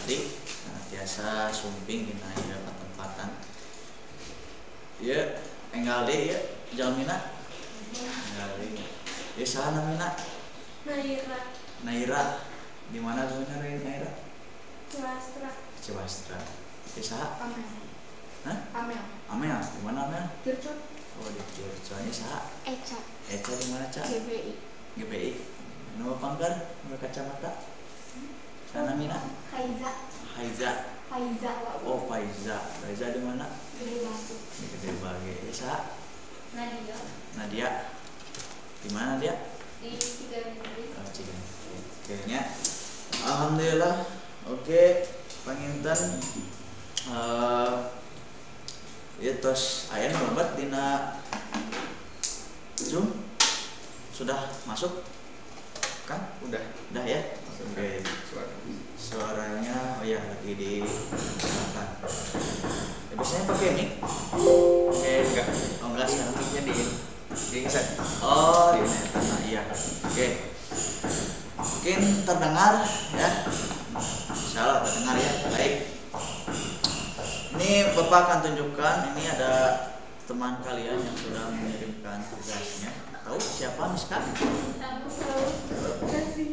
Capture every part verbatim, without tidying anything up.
pasti biasa sumping dina ieu ketempatan. Ieu enggal deui ya jalmina. Enggal deui. Ieu saha namina? Naira. Naira. Di mana sebenarnya Naira? Cewastra. Cewastra. Ieu saha? Amel. Hah? Amel. Amel. Di mana Amel? Tircut. Oh, di Tircut. Ieu saha? Eca. Eca di mana, Ca? G B I. G B I. Nu panggar, nu kacamata. Saha namina? Haiza. Haiza. Faiza. Oh, Faiza. Faiza di mana? Gede Batu. Di Gede Bage. Ieu saha? Nadia. Nadia. Di mana dia? Di Ciganjur. Oh, Ciganjur. Oke nya. Alhamdulillah. Oke, panginten eh ieu tos aya nobat dina Zoom. Sudah masuk? Kan? Udah. Udah ya? Oke. Suara. Suaranya oh ya lagi di belakang. Ya, biasanya pakai mic? Oke, enggak. Oh, enggak sekarang mic-nya di Di headset. Oh, di tanah iya. Oke. Mungkin terdengar ya. Insyaallah terdengar ya. Baik. Ini Bapak akan tunjukkan ini ada teman kalian yang sudah mengirimkan tugasnya. Tahu siapa Miska? Tahu. Kasih.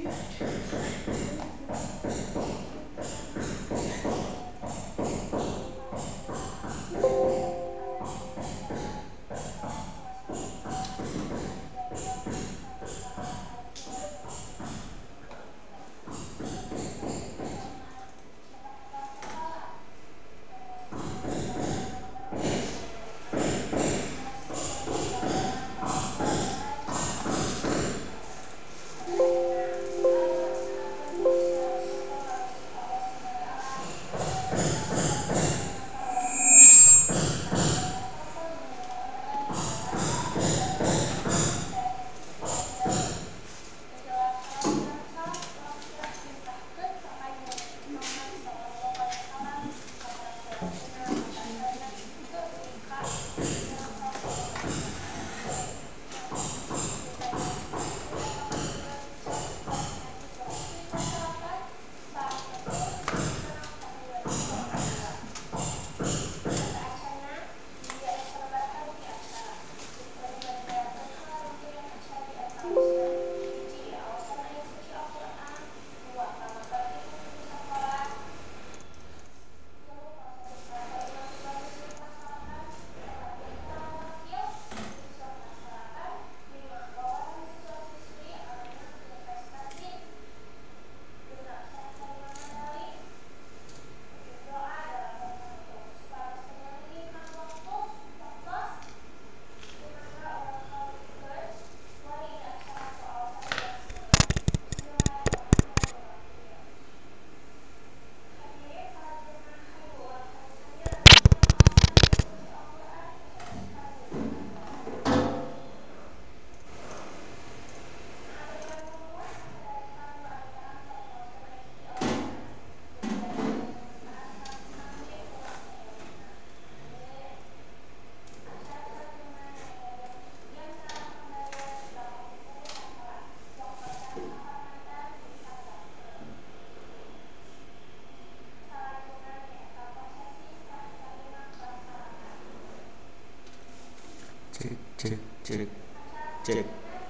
Cek cek cek cek.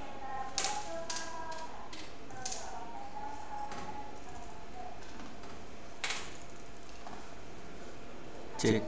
Cek.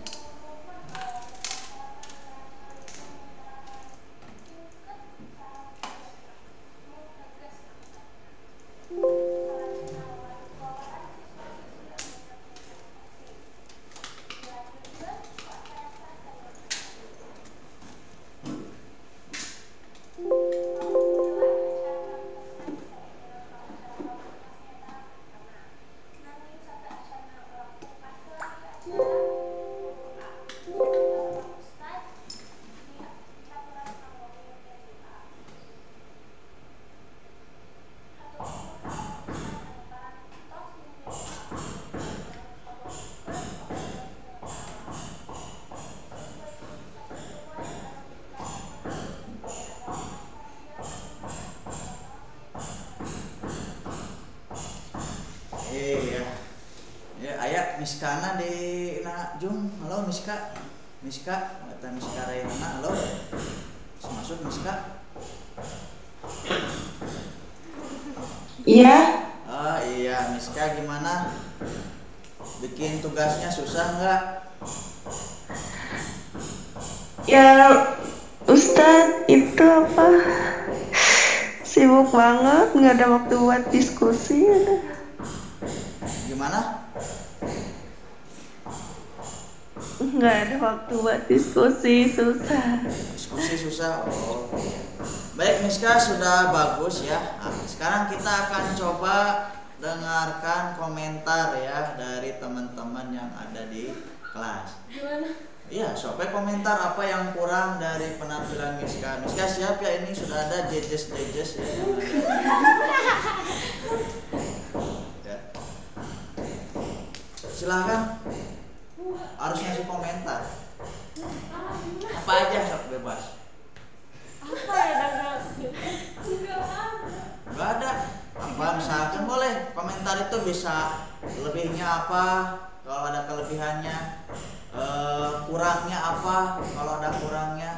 Ya, aya Miskana di na Jung. Halo Miska. Miska, kata Miska Raihana. Halo. Masuk Miska. Iya. Oh iya, Miska gimana? Bikin tugasnya susah nggak? Ya, Ustadz itu apa? Sibuk banget, nggak ada waktu buat diskusi. Gimana? Nggak ada waktu buat diskusi, susah. Diskusi susah. Oh. Baik Miska, sudah bagus ya. Nah, sekarang kita akan coba dengarkan komentar ya dari teman-teman yang ada di kelas. Gimana? Iya, sampai komentar apa yang kurang dari penampilan Miska. Miska siap ya, ini sudah ada jejes-jejes ya. Ya. Silahkan, harus ngasih komentar. Apa aja sok bebas. Apa ya dagang? Enggak ada. Gak ada. Apa misalkan boleh komentar itu bisa lebihnya apa, kalau ada kelebihannya, eh, kurangnya apa, kalau ada kurangnya.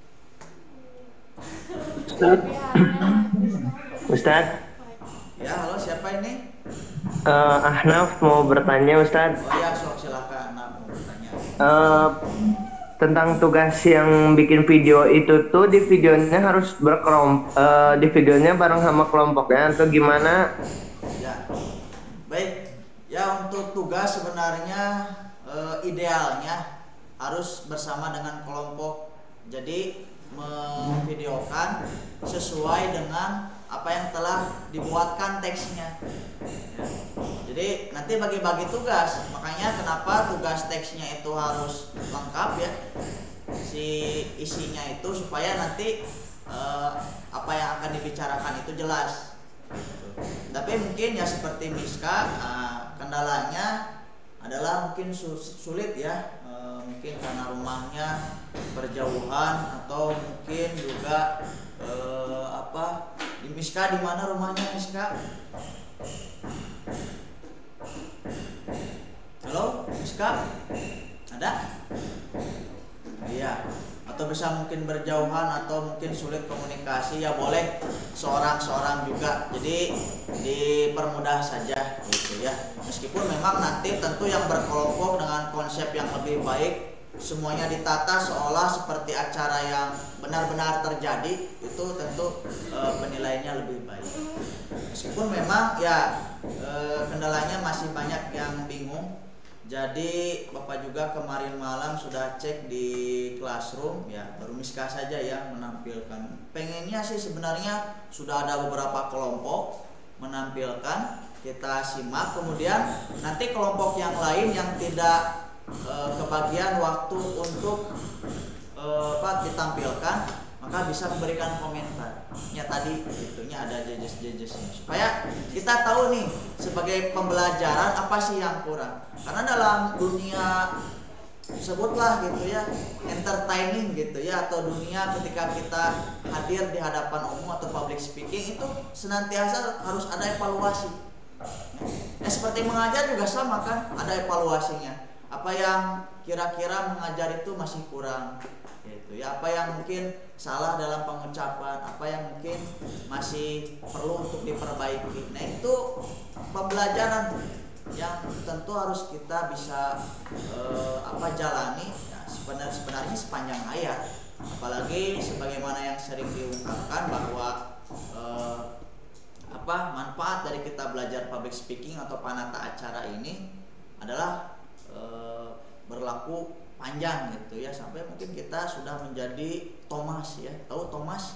Ustadz, Ustadz, Ya halo, siapa ini? eh, Ahnaf mau bertanya Ustadz. Oh ya, sok silakan. Nah, mau bertanya. Eh, tentang tugas yang bikin video itu tuh di videonya harus berkelompok, eh, di videonya bareng sama kelompoknya atau gimana? Ya, baik. Ya untuk tugas sebenarnya eh, idealnya harus bersama dengan kelompok. Jadi memvideokan sesuai dengan apa yang telah dibuatkan teksnya. Ya. Jadi nanti bagi-bagi tugas, makanya kenapa tugas teksnya itu harus lengkap ya, si isinya itu supaya nanti eh, apa yang akan dibicarakan itu jelas. Gitu. Tapi mungkin ya seperti Miska, eh, kendalanya adalah mungkin sulit ya, eh, mungkin karena rumahnya berjauhan atau mungkin juga eh, apa di Miska, di mana rumahnya Miska? Halo, Miska? Ada? Iya. Atau bisa mungkin berjauhan atau mungkin sulit komunikasi, ya boleh seorang-seorang juga. Jadi dipermudah saja gitu ya. Meskipun memang nanti tentu yang berkelompok dengan konsep yang lebih baik, semuanya ditata seolah seperti acara yang benar-benar terjadi, itu tentu e, penilaiannya lebih baik. Meskipun memang ya e, kendalanya masih banyak yang bingung. Jadi Bapak juga kemarin malam sudah cek di classroom ya, baru Miska saja yang menampilkan. Pengennya sih sebenarnya sudah ada beberapa kelompok menampilkan, kita simak, kemudian nanti kelompok yang lain yang tidak e, kebagian waktu untuk e, apa ditampilkan, maka bisa memberikan komentar. Ya tadi itunya ada jejes-jejesnya supaya kita tahu nih sebagai pembelajaran apa sih yang kurang. Karena dalam dunia sebutlah gitu ya entertaining gitu ya, atau dunia ketika kita hadir di hadapan umum atau public speaking itu senantiasa harus ada evaluasi. Ya, seperti mengajar juga sama kan, ada evaluasinya. Apa yang kira-kira mengajar itu masih kurang gitu ya, apa yang mungkin salah dalam pengucapan, apa yang mungkin masih perlu untuk diperbaiki. Nah itu pembelajaran yang tentu harus kita bisa eh, apa jalani ya, sebenarnya sebenarnya sepanjang hayat, apalagi sebagaimana yang sering diungkapkan bahwa eh, apa manfaat dari kita belajar public speaking atau penata acara ini adalah eh, berlaku panjang gitu ya, sampai mungkin kita sudah menjadi Thomas ya, tahu Thomas,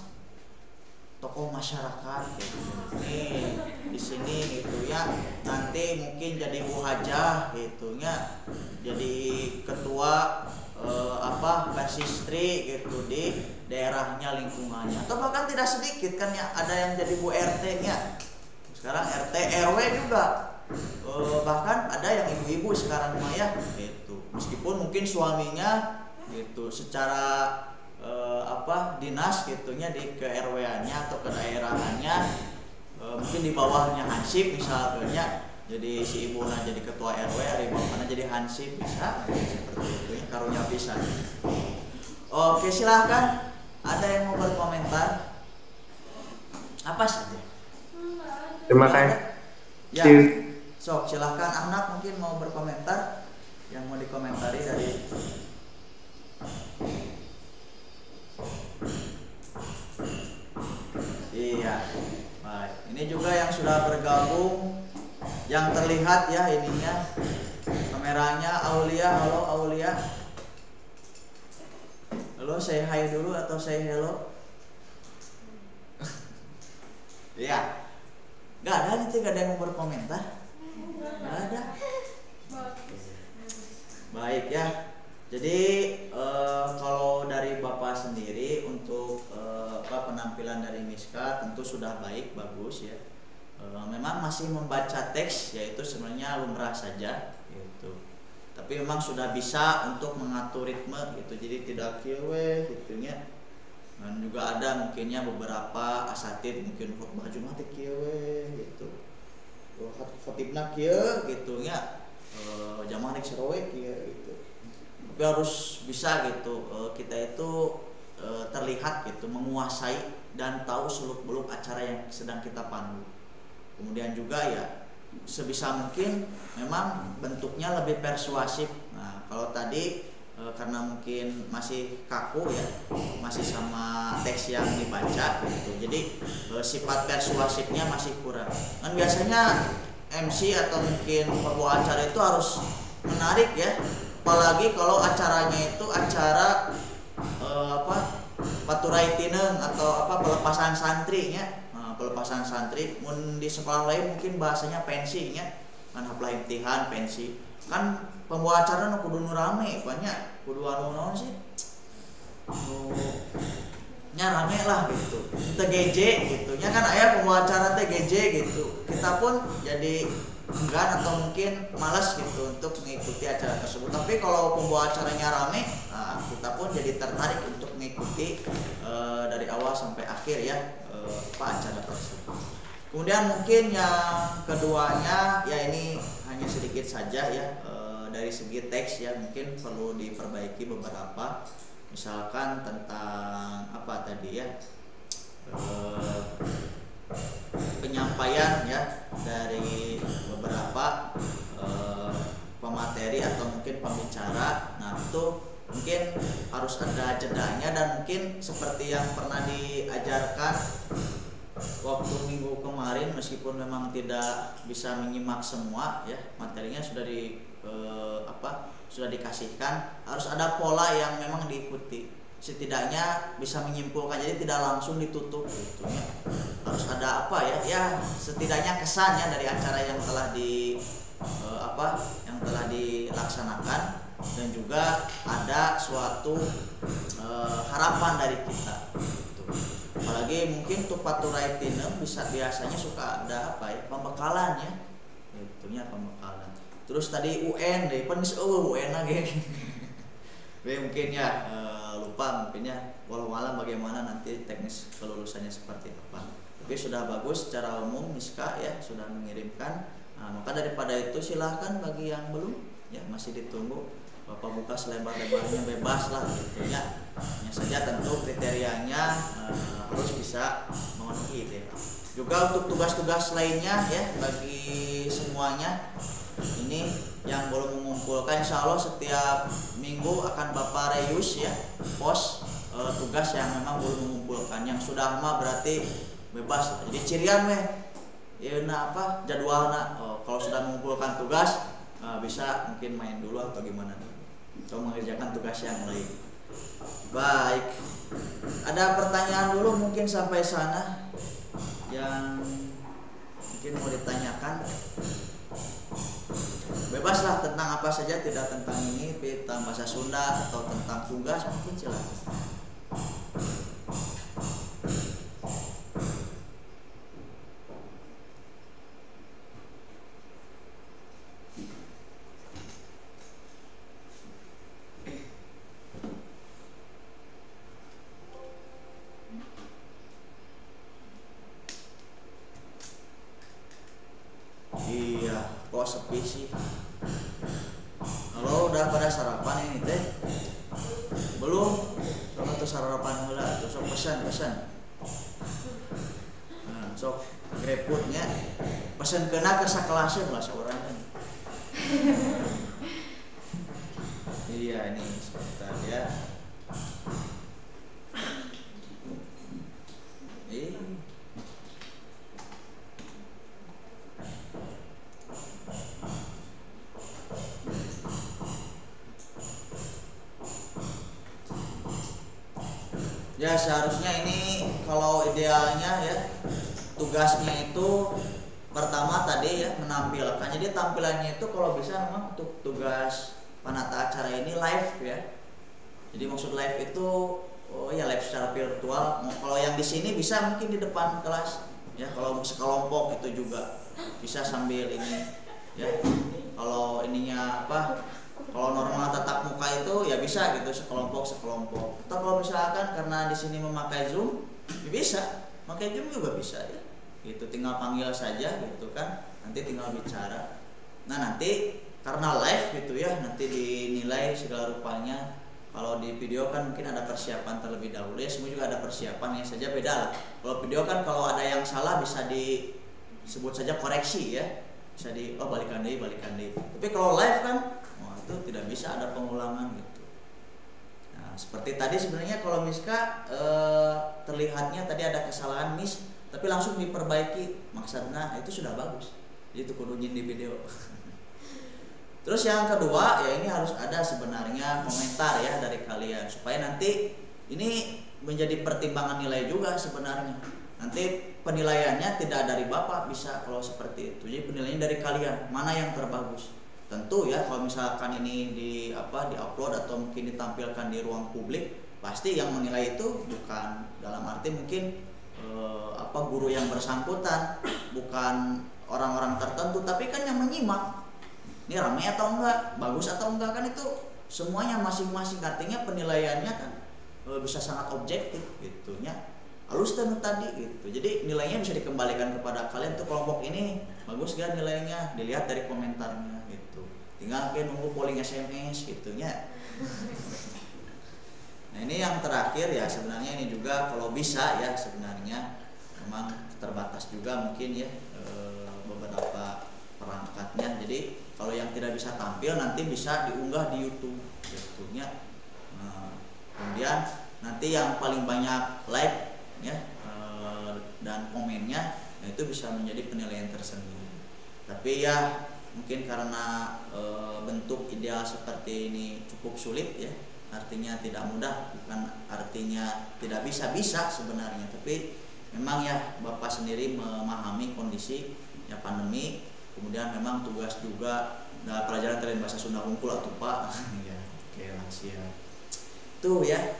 tokoh masyarakat gitu. Nih di sini gitu ya, nanti mungkin jadi Bu Hajah gitu ya, jadi ketua eh, apa basistri gitu di daerahnya, lingkungannya, atau bahkan tidak sedikit kan ya ada yang jadi Bu R T nya, sekarang R T R W juga, eh, bahkan ada yang ibu-ibu sekarang mah ya gitu. Meskipun mungkin suaminya gitu secara e, apa dinas gitunya di ke R W-nya atau ke daerahannya e, mungkin di bawahnya Hansip misalnya, jadi si ibu nah jadi ketua R W, hari bapaknya jadi hansip, bisa seperti itu ya, karunya bisa. Oke, silahkan ada yang mau berkomentar apa saja. Terima kasih. Ya, sok silahkan anak mungkin mau berkomentar yang mau dikomentari dari. Iya, baik. Ini juga yang sudah bergabung, yang terlihat ya ininya kameranya Aulia. Halo Aulia. Halo, say hi dulu atau say hello? Iya. Gak ada nih, gak ada yang mau berkomentar. Gak ada. Baik ya. Jadi eh, kalau dari Bapak sendiri untuk eh, apa penampilan dari Miska tentu sudah baik, bagus ya. Eh, memang masih membaca teks, yaitu sebenarnya lumrah saja gitu. Tapi memang sudah bisa untuk mengatur ritme gitu. Jadi tidak kieu gitunya. Dan juga ada mungkinnya beberapa asatid mungkin khotbah Jumat kieu gitu. Khotibna kieu gitu nya. Eh, jamaah rek serowe kieu gitu. Tapi harus bisa gitu, e, kita itu e, terlihat gitu, menguasai dan tahu seluk-beluk acara yang sedang kita pandu. Kemudian juga ya sebisa mungkin memang bentuknya lebih persuasif. Nah kalau tadi e, karena mungkin masih kaku ya, masih sama teks yang dibaca gitu, jadi e, sifat persuasifnya masih kurang. Dan biasanya M C atau mungkin pembawa acara itu harus menarik ya. Apalagi kalau acaranya itu acara eh, apa paturai tineng atau apa pelepasan santrinya, nah, pelepasan santri. Mun di sekolah lain mungkin bahasanya pensinya, kan haplah imtihan pensi. Kan pembawa acara nu kudu nu rame, banyak kudu anu naon sih? Nu nya rame lah gitu. T G J gitu. Nya kan aya pembawa acara T G J gitu. Kita pun jadi enggan atau mungkin malas gitu untuk mengikuti acara tersebut. Tapi kalau pembawa acaranya rame, nah, kita pun jadi tertarik untuk mengikuti e, dari awal sampai akhir ya e, apa acara tersebut. Kemudian mungkin yang keduanya ya ini hanya sedikit saja ya e, dari segi teks ya mungkin perlu diperbaiki beberapa. Misalkan tentang apa tadi ya e, penyampaian ya dari beberapa eh, pemateri atau mungkin pembicara. Nah itu mungkin harus ada jedanya dan mungkin seperti yang pernah diajarkan waktu minggu kemarin, meskipun memang tidak bisa menyimak semua ya materinya sudah di eh, apa sudah dikasihkan, harus ada pola yang memang diikuti. Setidaknya bisa menyimpulkan, jadi tidak langsung ditutup gitu ya. Harus ada apa ya ya setidaknya kesannya dari acara yang telah di eh, apa yang telah dilaksanakan, dan juga ada suatu eh, harapan dari kita gitu. Apalagi mungkin untuk paturai tinem bisa biasanya suka ada apa ya pembekalan ya gitu nya, pembekalan. Terus tadi U N deh penis oh U N lagi mungkin ya e, lupa mungkin ya, walau malam bagaimana nanti teknis kelulusannya seperti apa. Tapi sudah bagus secara umum Miska ya sudah mengirimkan. Nah, maka daripada itu silahkan bagi yang belum ya masih ditunggu, Bapak buka selebar-lebarnya, bebas lah gitu ya. Hanya saja tentu kriterianya e, harus bisa memenuhi itu. Juga untuk tugas-tugas lainnya ya bagi semuanya ini yang belum mengumpulkan, insya Allah setiap minggu akan Bapak reus ya pos e, tugas yang memang belum mengumpulkan. Yang sudah mah berarti bebas, jadi cirian meh ya nah apa jadwalnya. Oh, kalau sudah mengumpulkan tugas e, bisa mungkin main dulu atau gimana atau mengerjakan tugas yang lain. Baik, ada pertanyaan dulu mungkin sampai sana yang mungkin mau ditanyakan. Bebaslah tentang apa saja, tidak tentang ini, tentang bahasa Sunda atau tentang tugas mungkin silakan. Iya. sepi sih. Kalau udah pada sarapan ini teh belum, sok tuh sarapan heula tuh sok pesan pesan. Nah, sok greputnya pesan kena ke sakelasnya lah seorang kan. Iya ini sebentar ya. Eh. Ya seharusnya ini kalau idealnya ya tugasnya itu pertama tadi ya menampilkan. Jadi tampilannya itu kalau bisa memang untuk tugas penata acara ini live ya. Jadi maksud live itu oh ya live secara virtual. Kalau yang di sini bisa mungkin di depan kelas ya. Kalau sekelompok itu juga bisa sambil ini ya. Kalau ininya apa? Kalau normal tatap muka itu ya bisa gitu sekelompok sekelompok. Atau kalau misalkan karena di sini memakai Zoom, ya bisa. Pakai Zoom juga bisa ya. Gitu tinggal panggil saja gitu kan. Nanti tinggal bicara. Nah, nanti karena live gitu ya, nanti dinilai segala rupanya. Kalau di video kan mungkin ada persiapan terlebih dahulu ya, semua juga ada persiapan ya saja beda lah. Kalau video kan kalau ada yang salah bisa disebut saja koreksi ya. Bisa di oh balikan deh, balikan deh. Tapi kalau live kan itu tidak bisa ada pengulangan gitu. Nah, seperti tadi sebenarnya kalau Miska e, terlihatnya tadi ada kesalahan Miss, tapi langsung diperbaiki maksudnya itu sudah bagus. Jadi itu kudu di video. Terus yang kedua ya ini harus ada sebenarnya komentar ya dari kalian supaya nanti ini menjadi pertimbangan nilai juga sebenarnya. Nanti penilaiannya tidak dari Bapak bisa kalau seperti itu. Jadi penilaiannya dari kalian mana yang terbagus. Tentu ya kalau misalkan ini di apa di-upload atau mungkin ditampilkan di ruang publik, pasti yang menilai itu bukan dalam arti mungkin eh, apa guru yang bersangkutan, bukan orang-orang tertentu, tapi kan yang menyimak. Ini ramai atau enggak, bagus atau enggak kan itu semuanya masing-masing, artinya penilaiannya kan e, bisa sangat objektif gitu nya. Halus tadi gitu. Jadi nilainya bisa dikembalikan kepada kalian tuh kelompok ini bagus gak nilainya, dilihat dari komentarnya gitu. Tinggal kayak nunggu polling S M S gitu nya. Nah, ini yang terakhir ya sebenarnya ini juga kalau bisa ya sebenarnya memang terbatas juga mungkin ya e, beberapa perangkatnya. Jadi kalau yang tidak bisa tampil nanti bisa diunggah di YouTube gitu nya. Nah, kemudian nanti yang paling banyak like ya e, dan komennya nah itu bisa menjadi penilaian tersendiri. Tapi ya mungkin karena e, bentuk ideal seperti ini cukup sulit ya, artinya tidak mudah, bukan artinya tidak bisa, bisa sebenarnya, tapi memang ya Bapak sendiri memahami kondisi ya pandemi, kemudian memang tugas juga dalam pelajaran tren bahasa Sunda Unggul atau Pak ya oke lah siap tuh ya.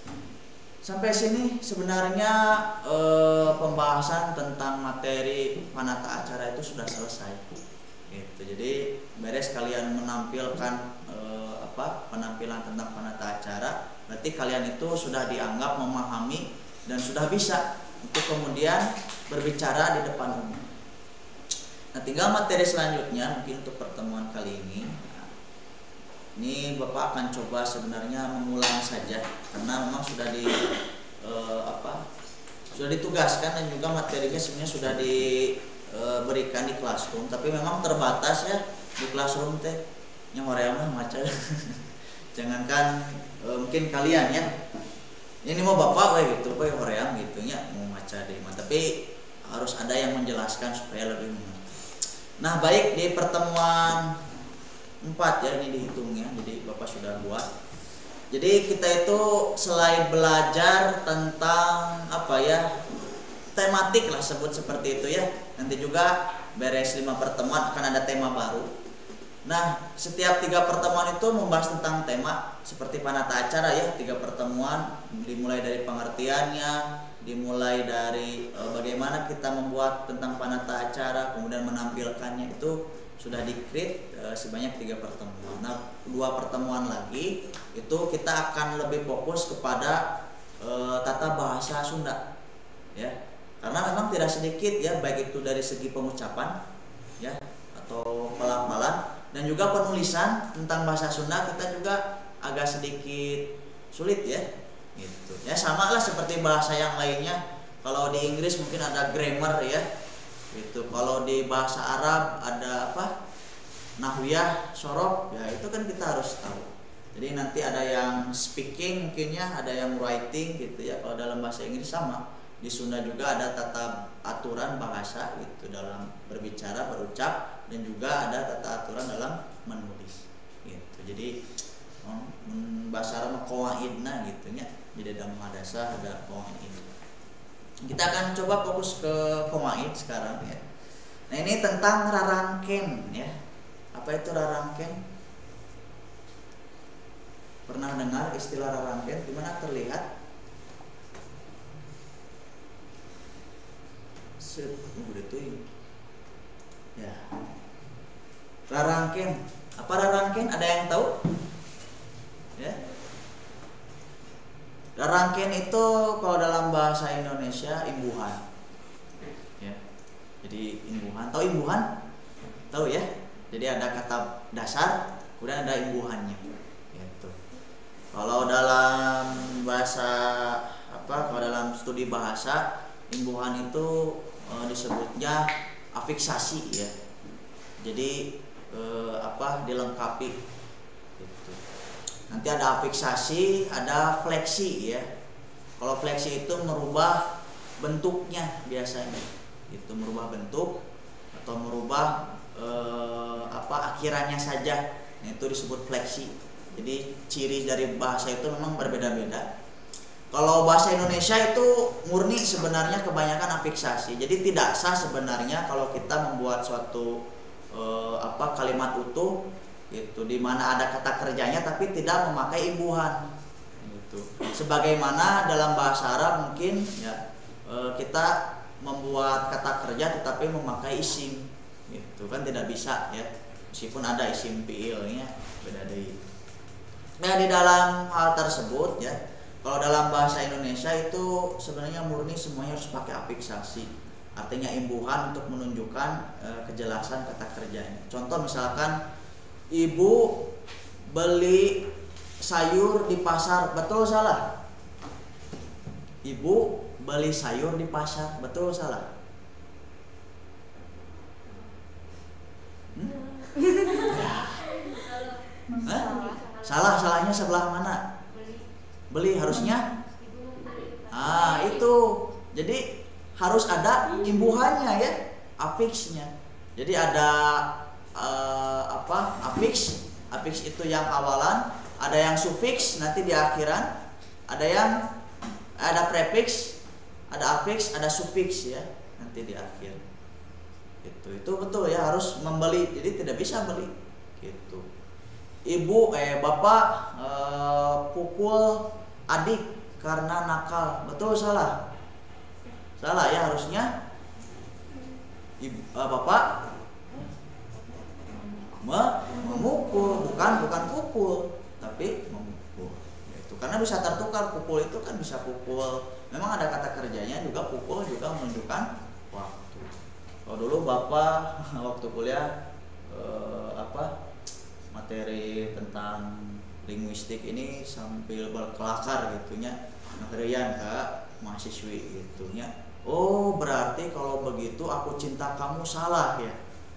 Sampai sini sebenarnya eh, pembahasan tentang materi penata acara itu sudah selesai gitu. Jadi beres kalian menampilkan eh, apa penampilan tentang penata acara, berarti kalian itu sudah dianggap memahami dan sudah bisa untuk kemudian berbicara di depan umum. Nah, tinggal materi selanjutnya mungkin untuk pertemuan kali ini. Nah, ini Bapak akan coba sebenarnya mengulang saja karena memang sudah di eh, apa? Sudah ditugaskan dan juga materinya sebenarnya sudah diberikan di classroom, tapi memang terbatas ya di classroom teh. Yang orang mah maca. Jangankan eh, mungkin kalian ya. Ini mau Bapak we gitu, we hoream gitu nya mau maca deh, tapi harus ada yang menjelaskan supaya lebih mengerti. Nah, baik di pertemuan empat ya ini dihitungnya, jadi Bapak sudah buat. Jadi kita itu selain belajar tentang apa ya tematik lah sebut seperti itu ya. Nanti juga beres lima pertemuan akan ada tema baru. Nah, setiap tiga pertemuan itu membahas tentang tema seperti penata acara ya, tiga pertemuan dimulai dari pengertiannya, dimulai dari e, bagaimana kita membuat tentang penata acara, kemudian menampilkannya itu sudah di-create e, sebanyak tiga pertemuan. Nah, dua pertemuan lagi itu kita akan lebih fokus kepada e, tata bahasa Sunda, ya, karena memang tidak sedikit ya, baik itu dari segi pengucapan, ya, atau pelafalan, dan juga penulisan tentang bahasa Sunda kita juga agak sedikit sulit ya. Gitu. Ya sama lah seperti bahasa yang lainnya. Kalau di Inggris mungkin ada grammar ya. Gitu. Kalau di bahasa Arab ada apa? Nahwiyah, sorof, ya itu kan kita harus tahu. Jadi nanti ada yang speaking mungkinnya, ada yang writing gitu ya. Kalau dalam bahasa Inggris sama. Di Sunda juga ada tata aturan bahasa gitu dalam berbicara, berucap, dan juga ada tata aturan dalam menulis. Gitu. Jadi hmm, bahasa Arab qawaidna gitu ya. Jadi ada muhadasah, ada qawaid. Kita akan coba fokus ke qawaid sekarang ya. Nah, ini tentang rarangken ya. Apa itu rarangken? Pernah dengar istilah rarangken? Gimana terlihat? Set, udah tuh ya. Rarangken. Apa rarangken? Ada yang tahu? Ya. Rarangken itu kalau dalam bahasa Indonesia imbuhan. Ya. Jadi imbuhan. Tahu imbuhan? Tahu ya? Jadi ada kata dasar, kemudian ada imbuhannya. Gitu. Kalau dalam bahasa apa? Kalau dalam studi bahasa, imbuhan itu e, disebutnya afiksasi ya. Jadi e, apa? Dilengkapi. Gitu. Nanti ada afiksasi, ada fleksi ya. Kalau fleksi itu merubah bentuknya biasanya. Itu merubah bentuk atau merubah Eh, apa akhirannya saja, nah, itu disebut fleksi. Jadi ciri dari bahasa itu memang berbeda-beda. Kalau bahasa Indonesia itu murni sebenarnya kebanyakan afiksasi. Jadi tidak sah sebenarnya kalau kita membuat suatu eh, apa kalimat utuh itu di mana ada kata kerjanya tapi tidak memakai imbuhan. Gitu. Sebagaimana dalam bahasa Arab mungkin ya eh, kita membuat kata kerja tetapi memakai isim. Itu kan tidak bisa ya, meskipun ada isim fiilnya beda dari. Nah di dalam hal tersebut ya, kalau dalam bahasa Indonesia itu sebenarnya murni semuanya harus pakai afiksasi, artinya imbuhan untuk menunjukkan e, kejelasan kata kerjanya. Contoh misalkan ibu beli sayur di pasar, betul salah? Ibu beli sayur di pasar, betul salah? Hmm? Hah? Salah, salahnya sebelah mana? Beli harusnya? Ah itu, jadi harus ada imbuhannya ya, afiksnya. Jadi ada uh, apa? Afiks, afiks itu yang awalan, ada yang sufiks nanti di akhiran, ada yang ada prefiks, ada afiks, ada sufiks ya nanti di akhir. Itu itu betul ya, harus membeli, jadi tidak bisa beli gitu. Ibu eh bapak eh, pukul adik karena nakal, betul salah? Salah ya, harusnya ibu eh, bapak memukul, bukan bukan pukul tapi memukul. Itu karena bisa tertukar, pukul itu kan bisa pukul. Memang ada kata kerjanya juga, pukul juga menunjukkan waktu. Kalau dulu bapak waktu kuliah eh, apa materi tentang linguistik ini sambil berkelakar gitunya, ngerian kak mahasiswi gitunya. Oh berarti kalau begitu aku cinta kamu salah ya?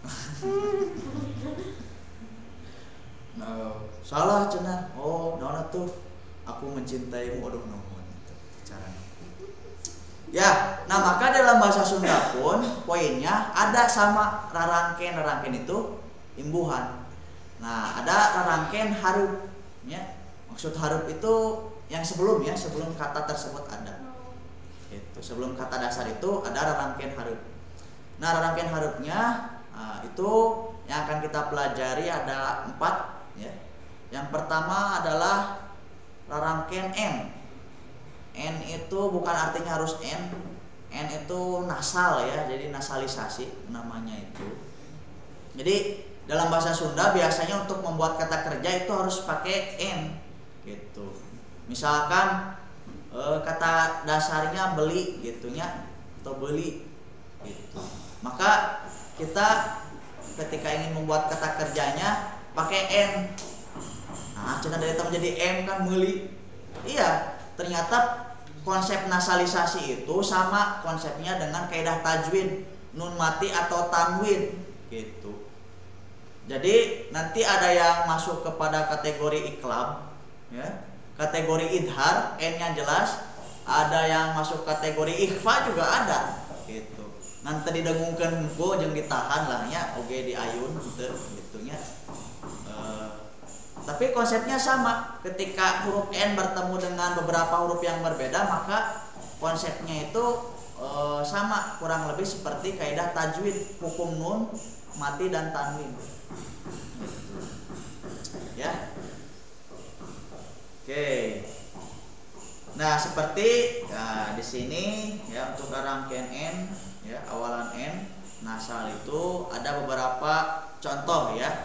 Nah, salah cenah. Oh nona tuh aku mencintaimu. Aduh nuhun cara. Ya, nah maka dalam bahasa Sunda pun poinnya ada sama rarangken. Rarangken itu imbuhan. Nah, ada rarangken harup ya. Maksud harup itu yang sebelumnya, sebelum kata tersebut ada. Itu sebelum kata dasar itu ada rarangken harup. Nah, rarangken harupnya nah, itu yang akan kita pelajari ada empat ya. Yang pertama adalah rarangken n. N itu bukan artinya harus N. N itu nasal ya, jadi nasalisasi namanya itu. Jadi dalam bahasa Sunda biasanya untuk membuat kata kerja itu harus pakai N gitu. Misalkan e, kata dasarnya beli gitunya atau beli gitu. Maka kita ketika ingin membuat kata kerjanya pakai N. Nah, cenah dari teman jadi M kan meuli. Iya, ternyata konsep nasalisasi itu sama konsepnya dengan kaidah tajwid, nun mati atau tanwin gitu. Jadi nanti ada yang masuk kepada kategori iklab, ya, kategori idhar, N-nya jelas. Ada yang masuk kategori ikhfa juga ada, gitu. Nanti didengungkan go jeung ditahan lah nya, oge diayun gitu, gitunya. E, tapi konsepnya sama. Ketika huruf N bertemu dengan beberapa huruf yang berbeda, maka konsepnya itu e, sama, kurang lebih seperti kaidah tajwid, hukum nun, mati dan tanwin. Ya, oke. Nah seperti ya, di sini ya untuk rangkaian N, ya awalan N nasal itu ada beberapa contoh ya.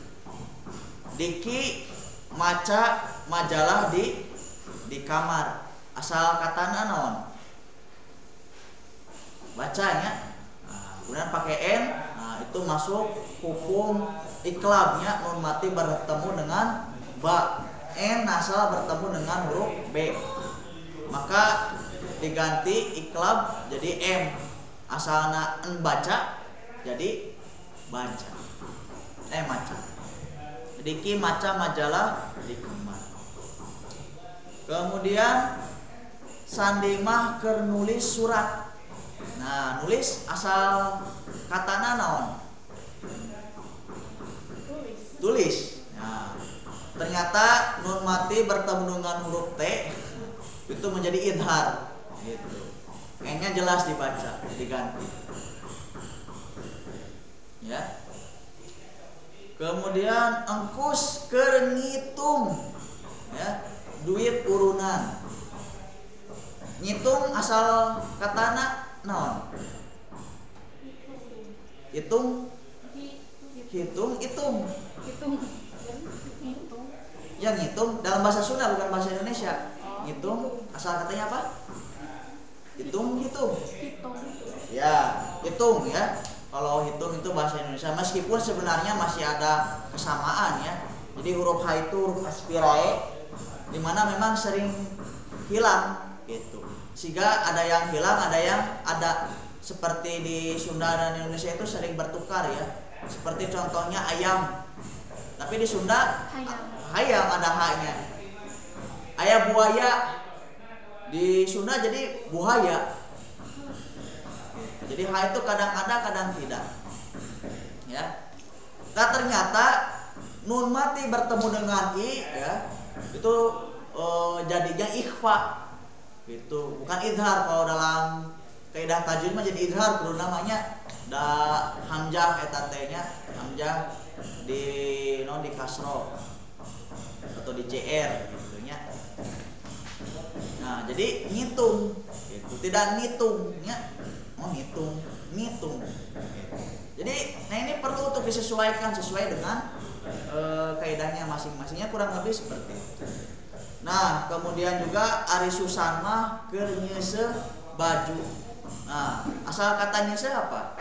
Diki maca majalah di di kamar, asal katana naon? Bacanya. Nah, kemudian pakai N, nah itu masuk hukum iklabnya, nun mati bertemu dengan ba, N nasal bertemu dengan huruf B, maka diganti iklab jadi M, asalna en baca jadi baca, eh maca. Diki maca majalah di kamar. Kemudian Sandi mah keur nulis surat. Nah nulis asal katana naon? Tulis. Nah, ternyata nun mati bertemu dengan huruf T itu menjadi idhar gitu. N-nya jelas dibaca, diganti. Ya. Kemudian engkus keur ngitung, ya, duit urunan. Ngitung asal katana naon? Hitung, hitung, hitung. Hitung. Hitung. Ya ngitung dalam bahasa Sunda bukan bahasa Indonesia. Ngitung asal katanya apa? Hitung, hitung. Hitung. Ya, hitung ya. Kalau hitung itu bahasa Indonesia, meskipun sebenarnya masih ada kesamaan ya. Jadi huruf H itu huruf aspirae, dimana memang sering hilang gitu. Sehingga ada yang hilang, ada yang ada. Seperti di Sunda dan Indonesia itu sering bertukar ya. Seperti contohnya ayam. Tapi di Sunda Hayam. Hayam ada H-nya. Ayam buaya. Di Sunda jadi buhaya. Jadi H itu kadang ada, kadang tidak. Ya. Nah ternyata nun mati bertemu dengan I ya. Itu e, jadinya ikhfa. Gitu. Bukan idhar. Kalau dalam kaidah tajwid mah jadi idhar, kudu namanya da hamzah eta teh nya, hamzah di non di kasro atau di C R gitu nya. Nah, jadi ngitung gitu. Tidak ngitung nya. Oh, ngitung, ngitung. Gitu. Jadi, nah ini perlu untuk disesuaikan sesuai dengan e, kaidahnya masing-masingnya, kurang lebih seperti itu. Nah, kemudian juga Ari Susan mah keur nyeuseuh baju. Nah, asal kata nyeuseuh apa?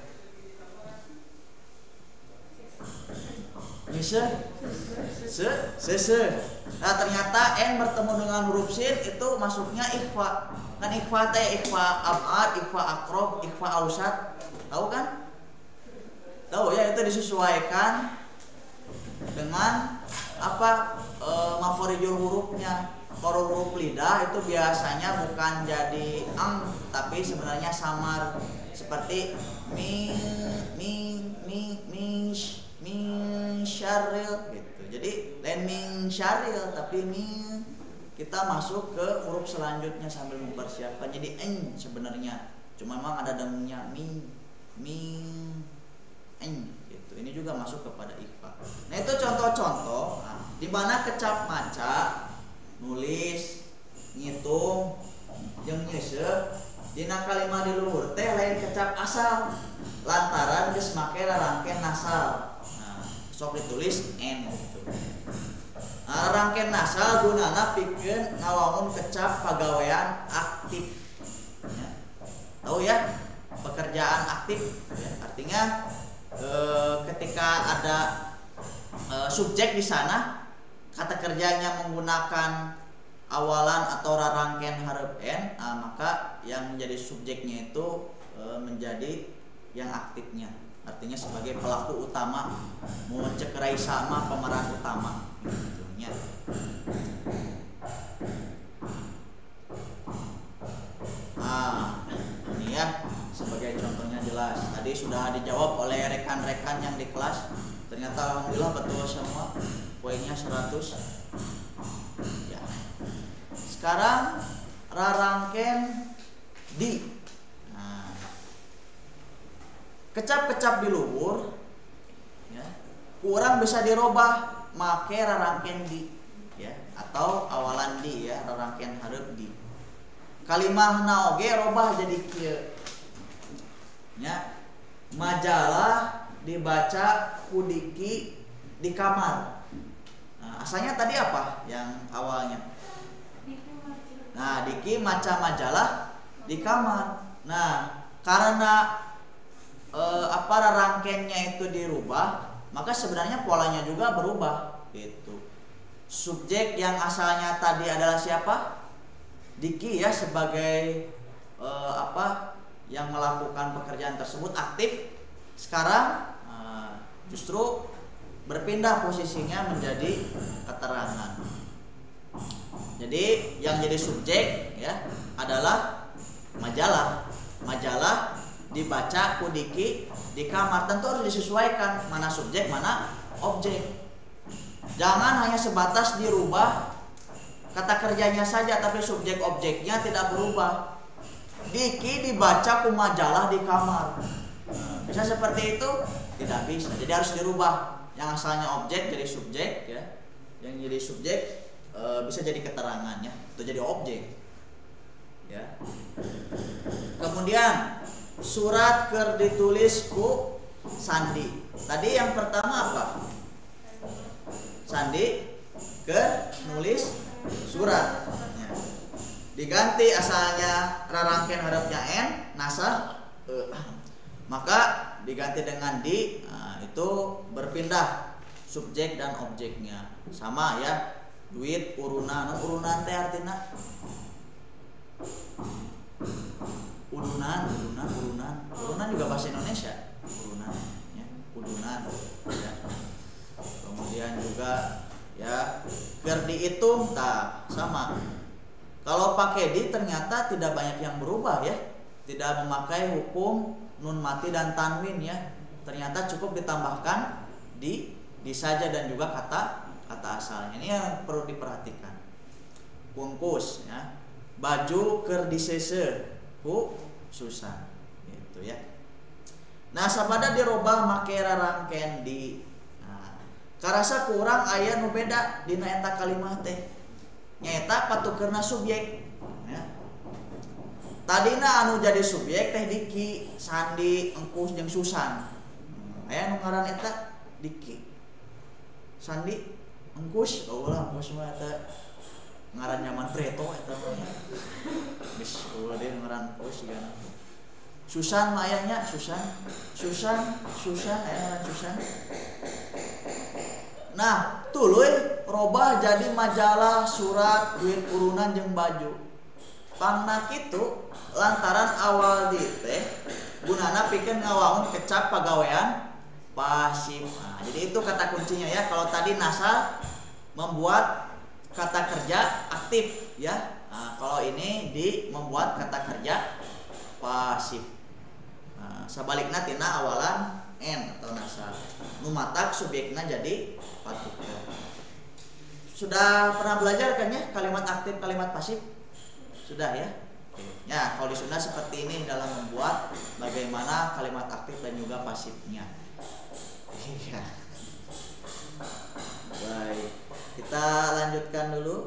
Nyeuseuh? Se, sese. Nah, ternyata N bertemu dengan huruf sin itu masuknya ikhfa. Kan ikhfa teh ikhfa abad, ikhfa akrob, ikhfa ausat. Tahu kan? Tahu ya, itu disesuaikan dengan apa e, maforijul hurufnya. Kalau huruf lidah itu biasanya bukan jadi ang, tapi sebenarnya samar, seperti mi mi mi mi mi syaril gitu. Jadi lain min syaril, tapi min kita masuk ke huruf selanjutnya sambil mempersiapkan. Jadi en sebenarnya, cuma memang ada damunya min min en gitu. Ini juga masuk kepada ikhfa. Nah itu contoh-contoh nah, di mana kecap maca, nulis, ngitung, jeung nyeuseuh dina kalimat di luhur teh lain kecap asal lantaran geus make rangkeun nasal. Nah, sok ditulis N gitu. Nah, rangkeun nasal gunana pikeun ngawangun kecap pagawean aktif. Ya. Tahu ya? Pekerjaan aktif ya. Artinya e, eh, ketika ada eh, subjek di sana, kata kerjanya menggunakan awalan atau rarangken huruf n, nah, maka yang menjadi subjeknya itu eh, menjadi yang aktifnya, artinya sebagai pelaku utama, muncekrai sama pemeran utama gitu nya. Nah, ini ya sebagai contohnya jelas. Tadi sudah dijawab oleh rekan-rekan yang di kelas. Ternyata alhamdulillah betul semua. Poinnya seratus. Ya. Sekarang rarangken di. Nah, kecap-kecap di luhur ya. Kurang bisa dirubah make rarangken di ya, atau awalan di ya, rarangken huruf di. Kalimah naoge robah jadi kieu nya, majalah dibaca kudiki di kamar. Nah, asalnya tadi apa yang awalnya? Nah, Diki maca majalah di kamar. Nah, karena e, apa rangkennya itu dirubah, maka sebenarnya polanya juga berubah gitu. Subjek yang asalnya tadi adalah siapa? Diki ya, sebagai e, apa yang melakukan pekerjaan tersebut aktif. Sekarang e, justru berpindah posisinya menjadi keterangan. Jadi yang jadi subjek ya adalah majalah. Majalah dibaca kudiki di kamar. Tentu harus disesuaikan mana subjek mana objek. Jangan hanya sebatas dirubah kata kerjanya saja, tapi subjek objeknya tidak berubah. Diki dibaca ku majalah di kamar. Bisa seperti itu? Tidak bisa. Jadi harus dirubah. Yang asalnya objek jadi subjek ya. Yang jadi subjek e, bisa jadi keterangannya atau jadi objek. Ya. Kemudian surat keur ditulis ku sandi. Tadi yang pertama apa? Sandi ke nulis surat ya. Diganti asalnya rarangken hurufnya n, nasa e. Maka diganti dengan di. Nah, itu berpindah subjek dan objeknya. Sama ya, duit urunan. Urunan teh artinya udunan, udunan, urunan. Urunan juga bahasa Indonesia. Urunan ya, udunan ya. Kemudian juga ya biar dihitung tak sama. Kalau pakai di ternyata tidak banyak yang berubah ya, tidak memakai hukum nun mati dan tanwin ya. Ternyata cukup ditambahkan di di saja dan juga kata kata asalnya. Ini yang perlu diperhatikan. Bungkus ya, baju keur disese ku susah gitu ya. Nah sabada dirobah make rarangken di. Karasa kurang aya nu beda dina eta kalimat teh. Nyaeta patukeurna subjek ya. Tadina anu jadi subjek teh Diki, Sandi, Engkus jeung Susan. Aya nu ngaran eta Diki, Sandi, Engkus. Oh ulah Engkus mah eta ngaran nyaman preto eta mah. Geus ulah deui ngaran Engkus kan. Susan mah aya nya Susan. Susan, Susan aya ngaran Susan. Nah, tuluy robah jadi majalah, surat, duit urunan jeung baju. Pangna kitu lantaran awal di teh gunana pikeun ngawangun kecap pagawean pasif. Nah, jadi itu kata kuncinya ya. Kalau tadi nasa membuat kata kerja aktif ya. Nah, kalau ini di membuat kata kerja pasif. Nah, sabalikna tina awalan n atau nasa. Nu matak subjekna jadi patukeun. Sudah pernah belajar kan ya kalimat aktif, kalimat pasif? Sudah ya? Ya, kalau di Sunda seperti ini dalam membuat bagaimana kalimat aktif dan juga pasifnya. Iya. Baik, kita lanjutkan dulu.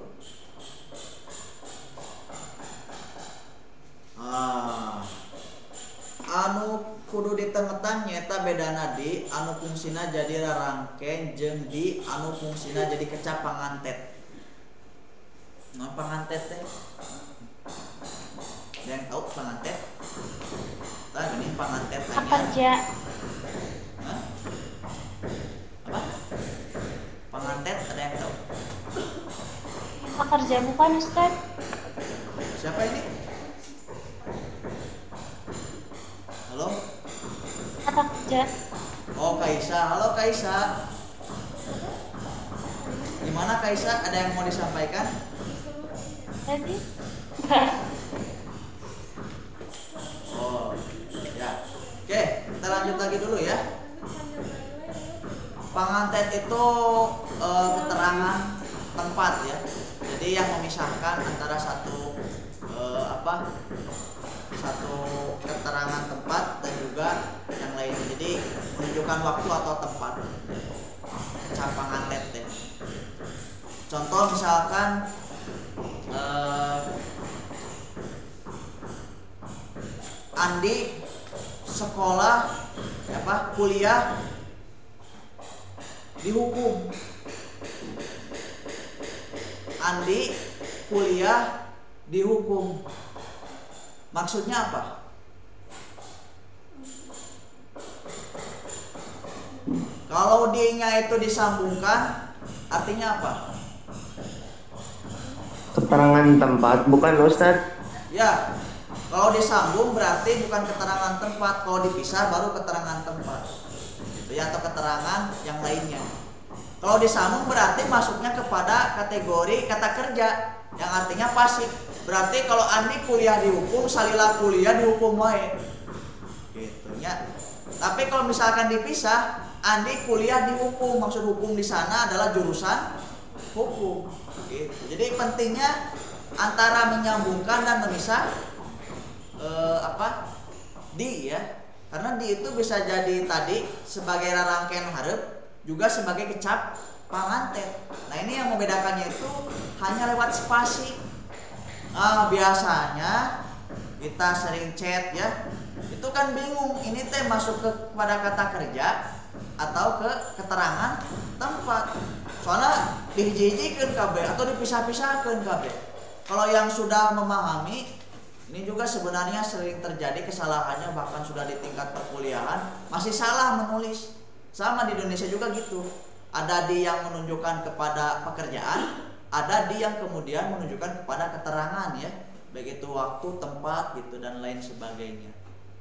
Ah, anu kudu ditengetan nyata bedana di anu fungsina jadi rarangken jeung di anu fungsina jadi kecap pangantet. Nah, pangantet teh yang tahu pangantet? Tah gini pangantet apa aja? Hah? kerja bukan Ustaz? Siapa ini? Halo? Kata kerja. Oh, Kaisa. Halo Kaisa. Gimana Kaisa? Ada yang mau disampaikan? Tadi? Oh, ya. Oke, kita lanjut lagi dulu ya. Pangantet itu eh, keterangan tempat ya. Jadi yang memisahkan antara satu eh, apa? Satu keterangan tempat dan juga yang lainnya. Jadi menunjukkan waktu atau tempat. Cap pangantet ya. Contoh misalkan eh, Andi sekolah apa kuliah dihukum. Andi kuliah dihukum. Maksudnya apa? Kalau D-nya itu disambungkan, artinya apa? Keterangan tempat, bukan Ustadz? Ya, kalau disambung berarti bukan keterangan tempat. Kalau dipisah baru keterangan tempat. Gitu ya, atau keterangan yang lainnya. Kalau disambung berarti masuknya kepada kategori kata kerja yang artinya pasif. Berarti kalau Andi kuliah dihukum, Salila kuliah dihukum wae. Gitu ya. Tapi kalau misalkan dipisah, Andi kuliah dihukum, maksud hukum di sana adalah jurusan hukum. Gitu. Jadi pentingnya antara menyambungkan dan memisah eh, apa? Di ya. Karena di itu bisa jadi tadi sebagai rangkaian hareup, juga sebagai kecap pangantet. Nah, ini yang membedakannya itu hanya lewat spasi. Nah, biasanya kita sering chat ya, itu kan bingung ini teh masuk ke pada kata kerja atau ke keterangan tempat. Soalnya dihiji-hijikeun kabeh atau dipisah-pisahkeun kabeh. Kalau yang sudah memahami, ini juga sebenarnya sering terjadi kesalahannya, bahkan sudah di tingkat perkuliahan masih salah menulis. Sama di Indonesia juga gitu. Ada di yang menunjukkan kepada pekerjaan, ada di yang kemudian menunjukkan kepada keterangan ya, baik itu waktu, tempat gitu dan lain sebagainya.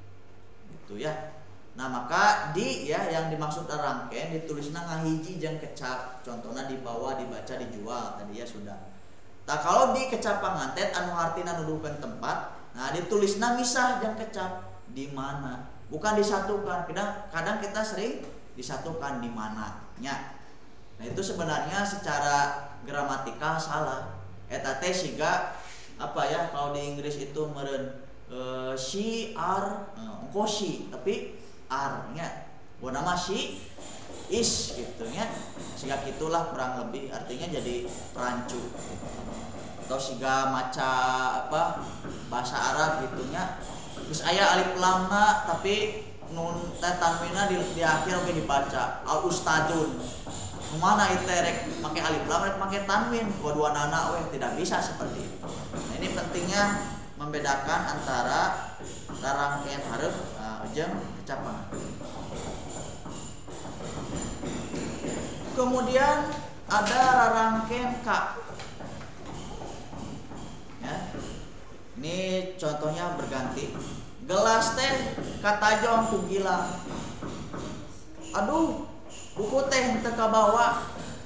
Gitu ya. Nah, maka di ya yang dimaksud rangkaian ditulisna ngahiji jeung kecap. Contohnya dibawa, dibaca, dijual tadi ya sudah. Nah, kalau di kecap pangantet anu artina nuduhkeun tempat, nah ditulisna misah jeung kecap di mana. Bukan disatukan. Kadang kadang kita sering disatukan di mananya. Nah, itu sebenarnya secara gramatikal salah. Eta teh siga apa ya, kalau di Inggris itu meureun uh, she are engko uh, she tapi are nya. Bo nama she is gitu nya. Siga gitulah kurang lebih artinya jadi rancu. Atau siga maca apa bahasa Arab gitu nya. Terus aya alif lamna tapi nun teh tanwinna di, di akhir oke dibaca al ustadun. Kemana itu rek pakai alif lam rek pakai tanwin, dua nana weh tidak bisa seperti itu. Nah, ini pentingnya membedakan antara rangkaian hareup uh, jeung kecapan. Kemudian ada rangkaian ka. Ya. Ini contohnya berganti. Gelas teh katajong ku Gilang. Aduh, buku teh teu kabawa.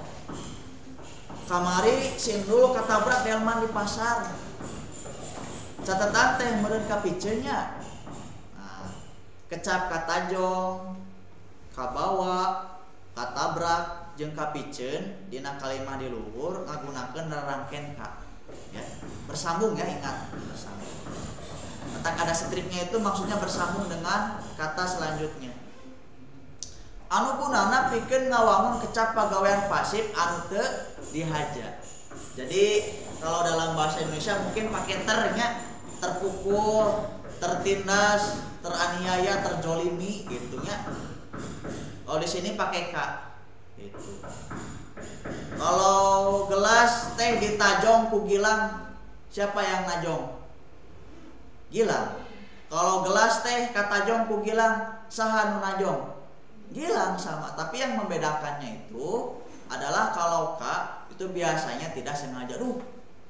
Kamari si Indul katabrak delman di pasar. Catatan teh meureun kapiceun nya. Nah, kecap katajong, kabawa, katabrak jeung kapiceun dina kalimah di luhur ngagunakeun rangkaian ka. Ya, bersambung ya, ingat bersambung. Letak ada stripnya itu maksudnya bersambung dengan kata selanjutnya. Anu gunana pikeun ngawangun kecap pagawean pasif anu teu dihaja. Jadi kalau dalam bahasa Indonesia mungkin pakai ternya, terpukul, tertindas, teraniaya, terjolimi gitu nya. Kalau di sini pakai ka. Gitu. Kalau gelas teh ditajong ku Gilang, siapa yang najong? Gilang. Kalau gelas teh katajong ku Gilang, saha nu najong? Gilang sama. Tapi yang membedakannya itu adalah kalau ka itu biasanya tidak sengaja. Duh,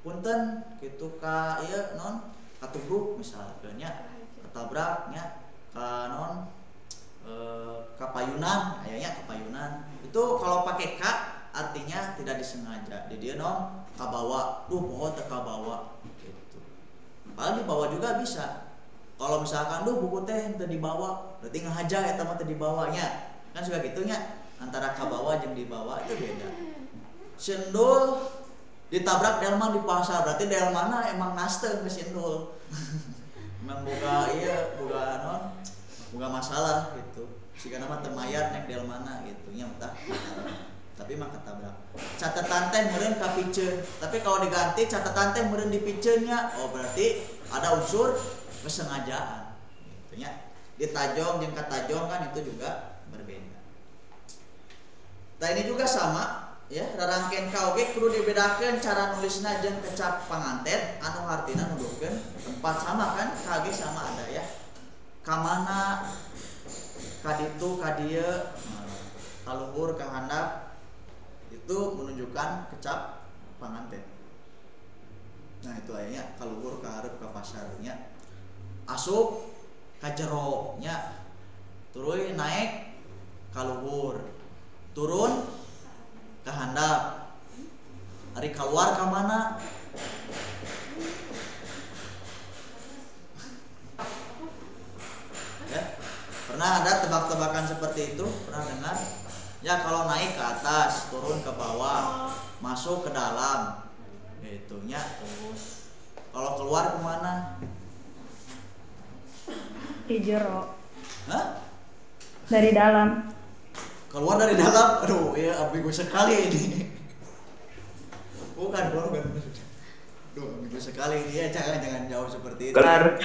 punten gitu ka ieu non katubruk misalkan nya ketabraknya ka non e, kapayunan ayahnya kapayunan itu kalau pakai ka artinya tidak disengaja jadi dia non kabawa duh pohon tekabawa gitu padahal dibawa juga bisa kalau misalkan duh buku teh teu dibawa berarti ngahaja eta mah teu dibawanya kan suka gitunya antara kabawa jeung dibawa itu beda sendul ditabrak delman di pasar berarti delmana emang naste ke sendul emang boga iya boga non boga masalah gitu sehingga nama termayar nek delmana gitu nya entah tapi mah ketabrak catatan teh meureun ka piceun tapi kalau diganti catatan teh meureun di piceunnya oh berarti ada unsur kesengajaan gitu nya ditajong jeung katajong kan itu juga berbeda nah ini juga sama ya rarangkeun ka oge kudu dibedakeun cara nulisna jeung kecap panganten anu hartina nuduhkeun tempat sama kan kage sama ada ya kamana kaditu kadieu kaluhur ka handap itu menunjukkan kecap panganten nah itu ayanya kaluhur ka hareup ka pasar nya asup ka jero nya tuluy naik kaluhur turun ke handap hari keluar ke mana ya pernah ada tebak-tebakan seperti itu pernah dengar ya kalau naik ke atas turun ke bawah masuk ke dalam itunya kalau keluar kemana Di jero. Hah? Dari dalam. Keluar dari dalam, aduh ya ambigu sekali ini. Bukan, bukan. Duh, ambigu sekali ini ya, jangan jangan jauh seperti itu. Kelar.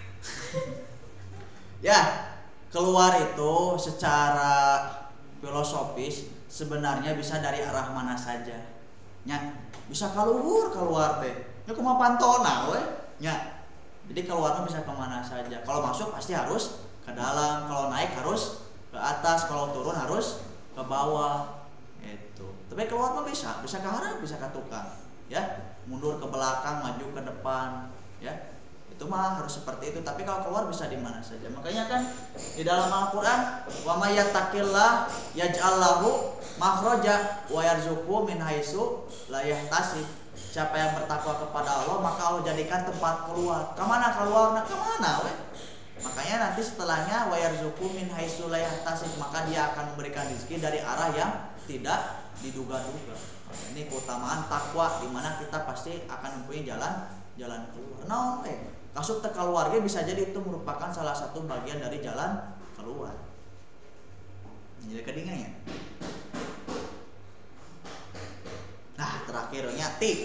Ya, keluar itu secara filosofis sebenarnya bisa dari arah mana saja. Nya, bisa keluar keluar teh. Ya kumaha pantona we. Nya. Jadi keluarnya bisa kemana saja. Kalau masuk pasti harus ke dalam, kalau naik harus ke atas, kalau turun harus ke bawah. Itu. Tapi keluar mah bisa, bisa ke arah, bisa ke tukang, ya. Mundur ke belakang, maju ke depan, ya. Itu mah harus seperti itu. Tapi kalau keluar bisa di mana saja. Makanya kan di dalam Al-Qur'an, wa may yattaqillah yaj'al lahu makhraja wa yarzuqhu min haitsu la yahtasib. Siapa yang bertakwa kepada Allah maka Allah jadikan tempat keluar. Kemana keluar? Nah kemana we? Makanya nanti setelahnya wayarzuqu min haitsu la yahtasib, maka dia akan memberikan rezeki dari arah yang tidak diduga-duga. Ini keutamaan takwa di mana kita pasti akan mempunyai jalan jalan keluar. Nah, we kasut teh keluarga bisa jadi itu merupakan salah satu bagian dari jalan keluar. Jadi kedingannya. Nah terakhirnya ti.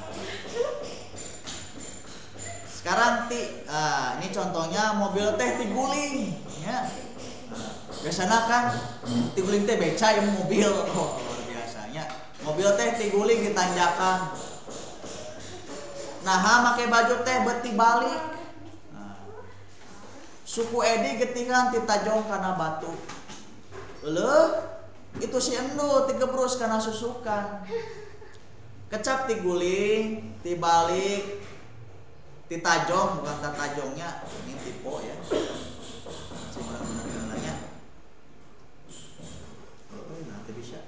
Sekarang ti, nah, ini contohnya mobil teh tiguling, ya. Nah, biasanya kan tiguling teh beca yang mobil, oh, luar biasanya. Mobil teh tiguling ditanjakan. Nah, make baju teh beti balik. Nah, suku Edi getikan titajong karena batu. Leuh, itu si endul tigebrus karena susukan. Kecap tiguling, tibalik, titajong bukan tatajongnya, ini tipe ya. Cuma benar-benarnya. Oh, nanti bisa.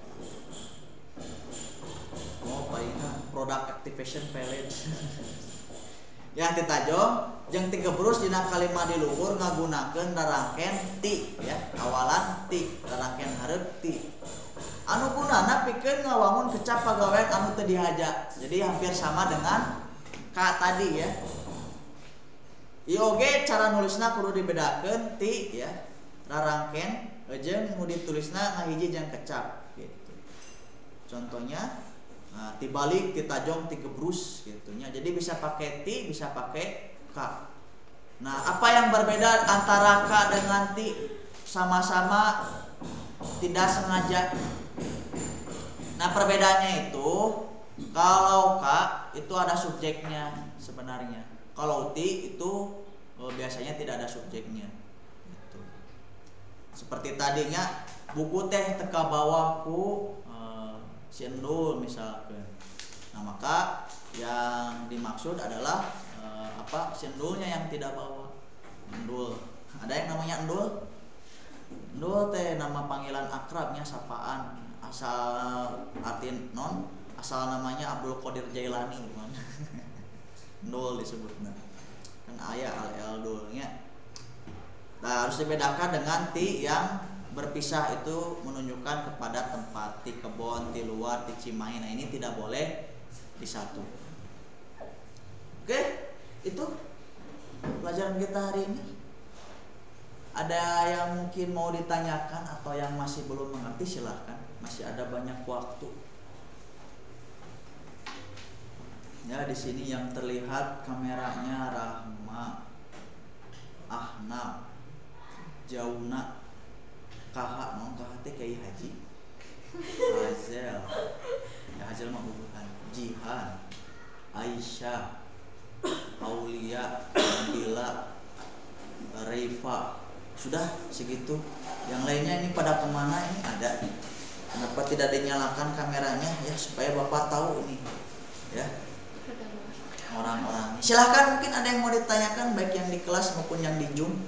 Oh, palingan product activation palette. Ya titajong, jeung tigebrus dina kalimat di luhur ngagunakeun rarangken ti ya, awalan ti, rarangken hareup ti. Anu gunana pikeun ngawangun kecap pagawean anu teu dihaja. Jadi hampir sama dengan ka tadi ya. Ieu oge cara nulisna kudu dibedakeun ti ya. Rarangken jeung nu ditulisna ngahiji jeung kecap gitu. Contohnya nah, tibalik, titajong, tigebrus gitu nya. Jadi bisa pakai ti, bisa pakai ka. Nah, apa yang berbeda antara ka dengan ti? Sama-sama tidak sengaja. Nah perbedaannya itu kalau ka itu ada subjeknya sebenarnya. Kalau ti itu oh, biasanya tidak ada subjeknya. Gitu. Seperti tadinya buku teh teka bawahku eh, si endul misalkan. Nah maka yang dimaksud adalah eh, apa? Si endulnya yang tidak bawa. Endul. Ada yang namanya endul? Endul teh nama panggilan akrabnya, sapaan. Asal arti non, asal namanya Abdul Qadir Jailani, man. Endul disebutnya. Kan aya al-eldulnya. Nah, harus dibedakan dengan ti yang berpisah, itu menunjukkan kepada tempat, ti kebon, ti luar, ti cimahi. Nah, ini tidak boleh disatu. Oke, itu pelajaran kita hari ini. Ada yang mungkin mau ditanyakan atau yang masih belum mengerti, silahkan. Masih ada banyak waktu. Ya, di sini yang terlihat kameranya Rahma, Ahnaf, Jauna, Kahak, non Kahak teh Kiai Haji, Hazel, ya Hazel mah bukan, Jihan, Aisyah, Aulia, Nabila, Reifa. Sudah segitu. Yang lainnya ini pada kemana ini ada? Kenapa tidak dinyalakan kameranya ya, supaya Bapak tahu ini ya orang-orang. Silahkan, mungkin ada yang mau ditanyakan baik yang di kelas maupun yang di Zoom.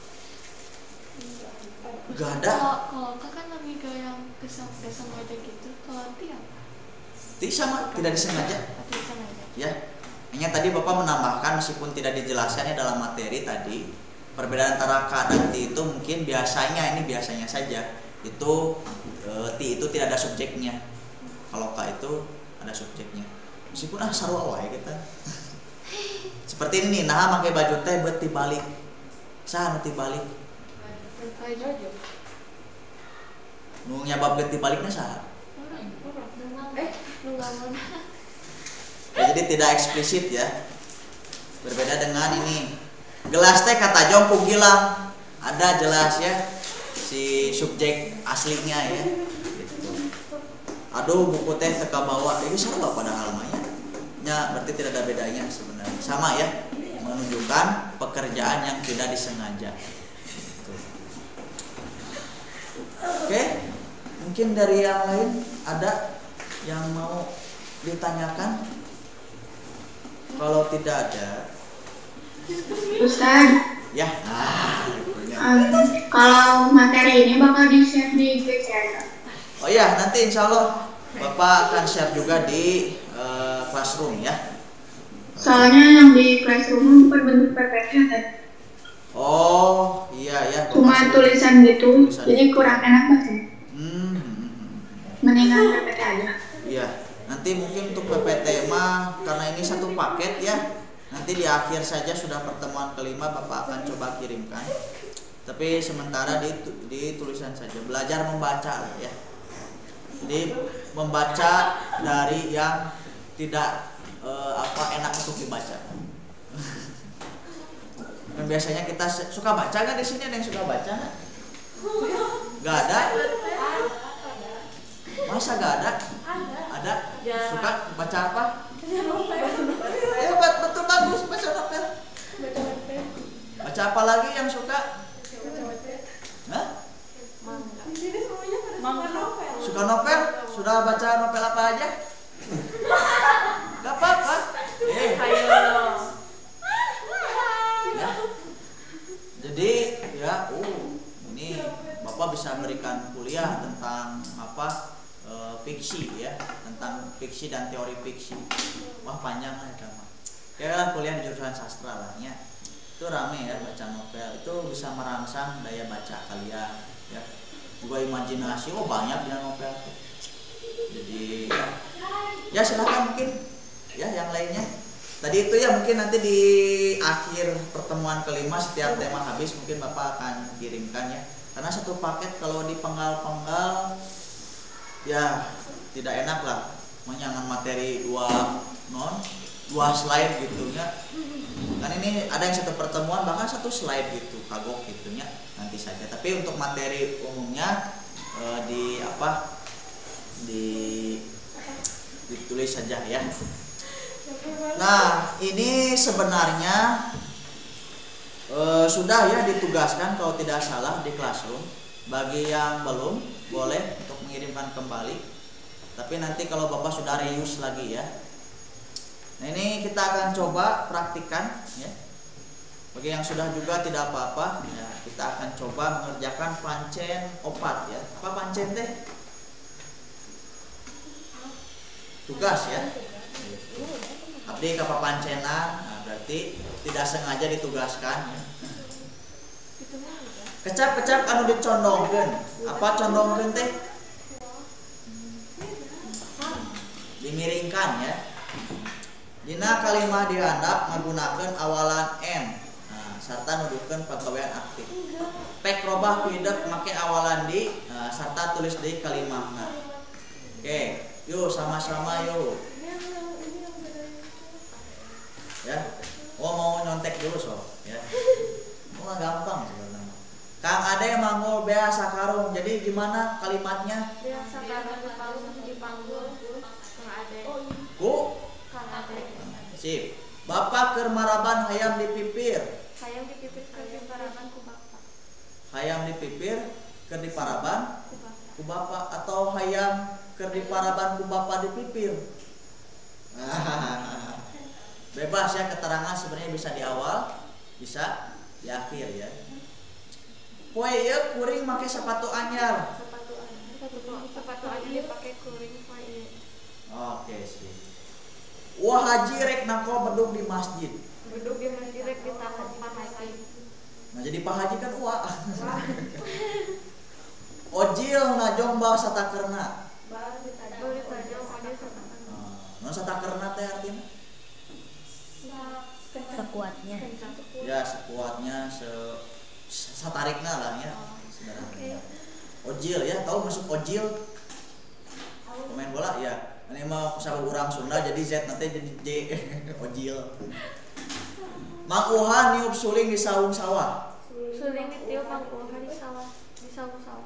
Gak ada. Kalau kalau Kak kan lebih ke yang kesengaja gitu. Kalau nanti apa? Tidak sama, tidak disengaja. Tidak sengaja. Ya, hanya tadi Bapak menambahkan meskipun tidak dijelaskannya dalam materi tadi, perbedaan antara ka dan ti itu mungkin biasanya ini biasanya saja itu e, ti itu tidak ada subjeknya. Kalau ka itu ada subjeknya. Meskipun ah sarua wae kita. Seperti ini, nah pakai baju teh buat dibalik. Saha nu dibalik? Nu nyabab geut dibalikna saha? Eh, lu enggak mau. Ya, jadi tidak eksplisit ya. Berbeda dengan ini. Gelas teh kata jong pugilang. Ada jelas ya si subjek aslinya ya. Gitu. Aduh, buku teh teka bawa. Ini sama padahal mah ya. Ya, berarti tidak ada bedanya sebenarnya. Sama ya, menunjukkan pekerjaan yang tidak disengaja. Gitu. Oke, mungkin dari yang lain ada yang mau ditanyakan? Kalau tidak ada, Ustaz, ya. Nah, um, kalau materi ini bakal di-share di G C R. Oh iya, nanti insya Allah Bapak akan share juga di uh, classroom ya. Soalnya yang di classroom bukan bentuk P P T kan? Oh iya ya. Bapak Cuma sudah- tulisan gitu, tulisan. jadi kurang enak banget. Hmm, hmm, hmm. Mendingan P P T aja. Iya. Nanti mungkin untuk P P T mah karena ini satu paket ya. Nanti di akhir saja sudah pertemuan kelima Bapak akan coba kirimkan. Tapi sementara di, di tulisan saja. Belajar membaca lah ya. Jadi membaca dari yang tidak eh, apa enak untuk dibaca. Dan biasanya kita suka baca kan, di sini ada yang suka baca nggak? Gak ada? Masa gak ada? Ada? Suka baca apa? Ya betul, bagus baca novel. Baca apa lagi yang suka? Hah? Suka novel? Sudah baca novel apa aja? Gak apa-apa. Eh. Ya. Jadi ya, uh, ini Bapak bisa berikan kuliah tentang apa? E, fiksi ya, tentang fiksi dan teori fiksi. Wah panjang lah ya mah. Ya kuliah di jurusan sastra lah ya. Itu rame ya baca novel, itu bisa merangsang daya baca kalian ya. Juga imajinasi, oh banyak di novel. Jadi ya, ya silakan mungkin ya yang lainnya. Tadi itu ya mungkin nanti di akhir pertemuan kelima setiap tema habis mungkin Bapak akan kirimkan ya. Karena satu paket kalau dipenggal-penggal ya tidak enak lah. Menyangan materi dua non dua slide gitu ya. Kan ini ada yang satu pertemuan bahkan satu slide gitu, kagok gitunya nanti saja. Tapi untuk materi umumnya eh, di apa di ditulis saja ya. Nah, ini sebenarnya e, sudah ya ditugaskan kalau tidak salah di classroom. Bagi yang belum, boleh untuk mengirimkan kembali. Tapi nanti kalau Bapak sudah reuse lagi ya. Nah ini kita akan coba praktikan ya. Bagi yang sudah juga tidak apa-apa ya, kita akan coba mengerjakan pancen opat ya. Apa pancen teh? Tugas ya. Abdi ka papancenan, nah, berarti tidak sengaja ditugaskan ya. Kecap-kecap anu dicondongkeun. Apa condongkeun teh? Dimiringkan ya. Dina kalimah dihandap menggunakan awalan n. Nah, serta nuduhkeun pagawean aktif. Pek robah pidek make awalan di nah, serta tulis di kalimahna. Oke, yuk sama-sama yuk. Ya. Oh mau nyontek dulu so ya. Oh gampang sebenarnya. Kang Ade manggul bea sakarung. Jadi gimana kalimatnya? Bea sakarung dipanggul dipanggul Kang Ade. Ku Kang Ade. Sip. Bapak keur maraban hayam dipipir. Hayam dipipir keur diparaban ku bapak. Hayam dipipir keur diparaban Ku bapak. ku bapak atau hayam keur diparaban ku bapak dipipir. Bebas ya, keterangan sebenarnya bisa di awal, bisa di akhir ya. Poe ieu kuring make sepatu anyar. Sepatu anyar. Sepatu anyar dipakai kuring poe ieu. Oke sih. Wah haji rek nako bedug di masjid. Bedug di masjid rek ditangkap Pak Haji. Nah jadi Pak Haji kan uak. Ojil najong bawa satakerna. Baru ditajam ode satakan. Nah satakerna teh artinya? Sekuatnya. Ya sekuatnya, se satarikna lah ya sebenarnya. Ojil ya, tahu masuk ojil? Pemain bola ya. Ini mah sabab urang Sunda jadi Z nanti jadi J. Ojil. Makuhan niup suling di saung sawah. Suling ditiup mangkuhan di sawah, di saung sawah.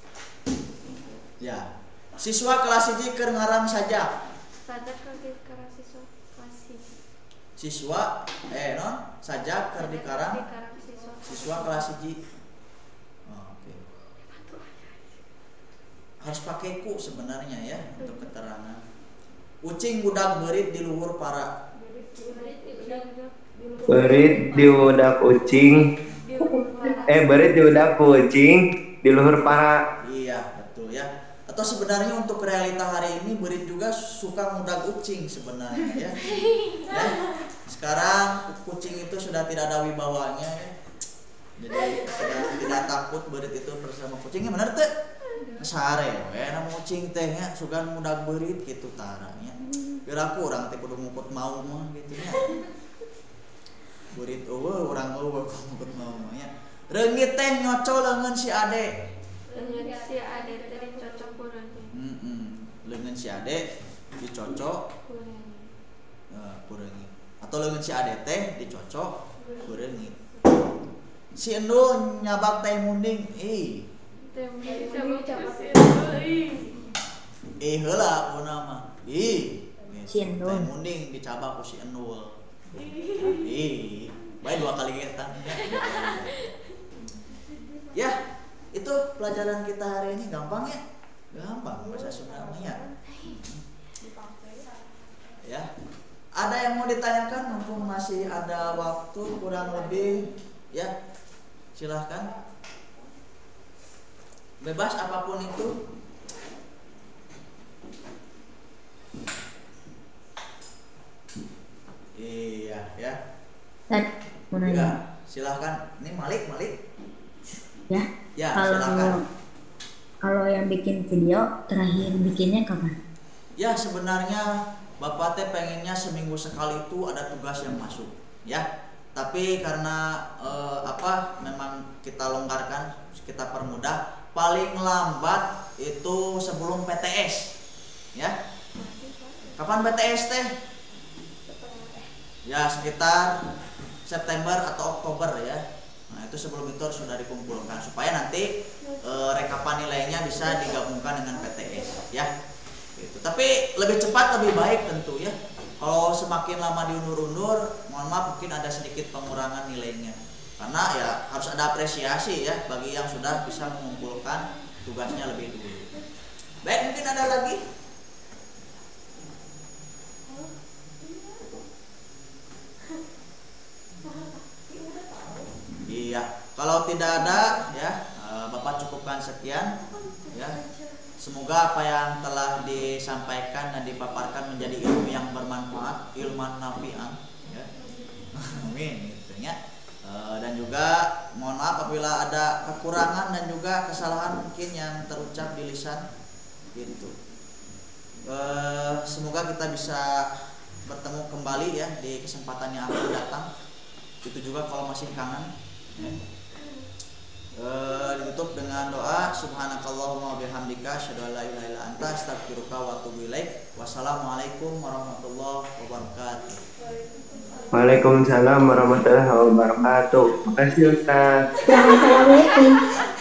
Ya. Siswa kelas siji keur ngarang sajak. Sadar keur dikarang siswa kelas siji. Siswa eh non sajak keur dikarang Dikarang siswa. siswa kelas siji. Oh, oke. Harus pakai ku sebenarnya ya untuk keterangan. Ucing budak beurit di luhur para. Berit di udak kucing. Eh berit di udak kucing di luhur para. Iya betul ya. Atau sebenarnya untuk realita hari ini berit juga suka ngudag kucing sebenarnya ya. Ya. Sekarang kucing itu sudah tidak ada wibawanya ya. Jadi sudah tidak takut berit itu bersama kucingnya benar teh. Sare we na kucing teh nya suka ngudag berit gitu taranya. Geura kurang teh kudu ngukut mau mah gitu nya. Berit eueuh urang eueuh ngukut mau mah ya. Reungit teh nyocol leungeun si Ade. Leungeun si Ade teh dicocok ku reungit. Heeh. Leungeun si Ade dicocok Ku reungit. eh ku reungit. Atau leungeun si Ade teh dicocok ku reungit. Si Endul nyabak teh munding. Ih. Teh munding cabak si Eh heula puna mah. Ih. Si Endul. Teh munding dicabak ku si Endul. Ih. Bae dua kali eta. Ya, itu pelajaran kita hari ini gampang ya? Gampang bahasa Sunda mah ya. Ya. Ada yang mau ditanyakan mumpung masih ada waktu kurang lebih ya. Silahkan. Bebas apapun itu. Iya, ya. Tad, mau nanya. Ya, silahkan. Ini Malik, Malik. Ya. Ya, kalau silakan. kalau yang bikin video terakhir bikinnya kapan? Ya, sebenarnya Bapak teh pengennya seminggu sekali itu ada tugas yang masuk, ya. Tapi karena eh, apa? Memang kita longgarkan, kita permudah. Paling lambat itu sebelum P T S, ya. Kapan P T S teh? Ya, sekitar September atau Oktober ya. Nah, itu sebelum itu sudah dikumpulkan supaya nanti e, rekapan nilainya bisa digabungkan dengan P T S ya. Gitu. Tapi lebih cepat lebih baik tentu ya. Kalau semakin lama diundur-undur, mohon maaf mungkin ada sedikit pengurangan nilainya. Karena ya harus ada apresiasi ya bagi yang sudah bisa mengumpulkan tugasnya lebih dulu. Baik, mungkin ada lagi? kalau tidak ada ya, eh, Bapak cukupkan sekian ya. Semoga apa yang telah disampaikan dan dipaparkan menjadi ilmu yang bermanfaat, ilmu nafi'an ya. Amin gitu ya. E, dan juga mohon maaf apabila ada kekurangan dan juga kesalahan mungkin yang terucap di lisan gitu. E, semoga kita bisa bertemu kembali ya di kesempatan yang akan datang. Itu juga kalau masih kangen ya. E, ditutup dengan doa subhanakallahumma bihamdika asyhadu an la ilaha illa anta astaghfiruka wa atubu ilaik. Wassalamualaikum warahmatullahi wabarakatuh. Waalaikumsalam warahmatullahi wabarakatuh. Makasih Ustaz. Assalamualaikum.